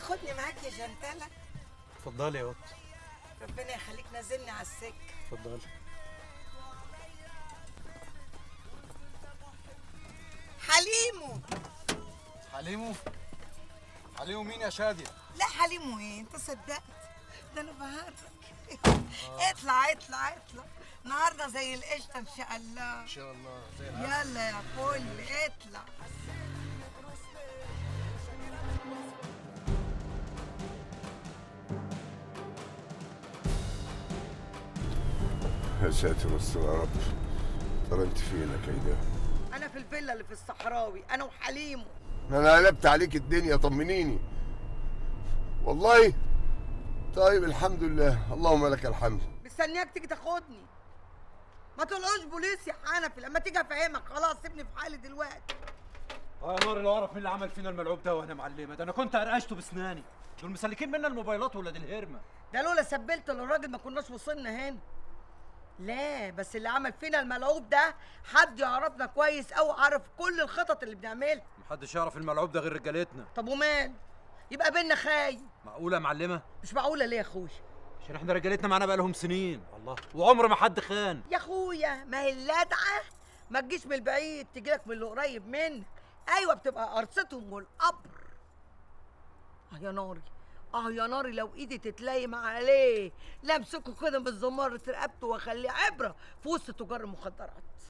تاخدني معاك يا جنتلة؟ اتفضلي يا قط. ربنا يخليك نازلني على السكة. اتفضلي. حليمو. حليمو؟ حليمو مين يا شادية؟ لا حليمو ايه؟ انت صدقت؟ ده انا بهرج. اطلع اطلع اطلع، النهارده زي القشطة ان شاء الله. ان شاء الله زي العسل. يلا يا فل اطلع. يا ساتر استر يا رب. ترى انت فينك يا ده؟ انا في الفيلا اللي في الصحراوي، انا وحليمو. انا قلبت عليك الدنيا، طمنيني. والله طيب الحمد لله، اللهم لك الحمد. مستنياك تيجي تاخدني. ما تقولوش بوليس يا حنفي، لما تيجي افهمك. خلاص سيبني في حالي دلوقتي. يا نار القرف، مين اللي عمل فينا الملعوب ده وانا معلمه؟ ده انا كنت قرقشته بسناني. دول مسلكين منا الموبايلات ولاد الهرمه. ده لولا سبلت للراجل ما كناش وصلنا هنا. لا بس اللي عمل فينا الملعوب ده حد يعرفنا كويس قوي، عارف كل الخطط اللي بنعملها. محدش يعرف الملعوب ده غير رجالتنا. طب ومال؟ يبقى بينا خاين. معقوله يا معلمه؟ مش معقوله ليه يا اخويا؟ عشان احنا رجالتنا معانا بقالهم سنين الله، وعمر ما حد خان. يا اخويا ما هي اللدعه ما تجيش من البعيد، تجيلك من اللي قريب منك. ايوه بتبقى قرصتهم والقبر. يا ناري، يا ناري لو ايدي تتلايم عليه لامسكه كده من زمارة رقبته واخليه عبره في وسط تجار المخدرات.